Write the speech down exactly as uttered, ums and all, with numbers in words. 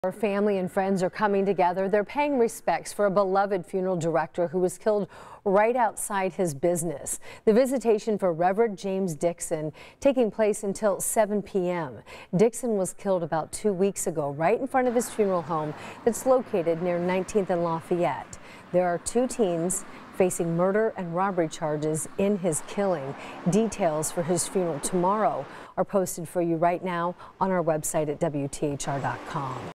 Our family and friends are coming together. They're paying respects for a beloved funeral director who was killed right outside his business. The visitation for Reverend James Dixon taking place until seven p m Dixon was killed about two weeks ago right in front of his funeral home that's located near nineteenth and Lafayette. There are two teens facing murder and robbery charges in his killing. Details for his funeral tomorrow are posted for you right now on our website at W T H R dot com.